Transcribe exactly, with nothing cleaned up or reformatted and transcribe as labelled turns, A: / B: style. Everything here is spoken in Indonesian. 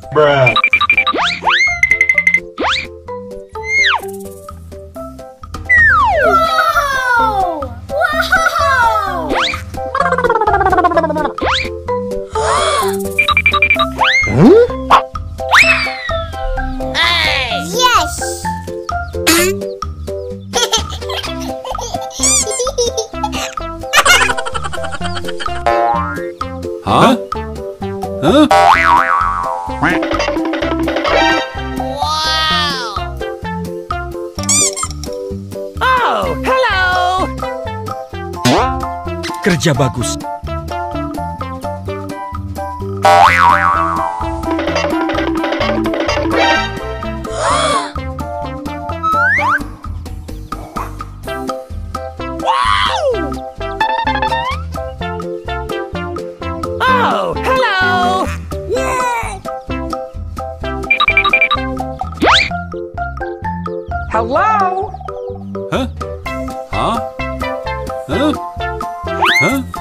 A: Bruh.
B: Wow! Wow! Hey! Yes!
C: Huh? Huh?
B: Wow! Oh, hello!
C: Kerja bagus.
B: Oh, hello! Hello?
C: Huh? Huh? Huh? Huh?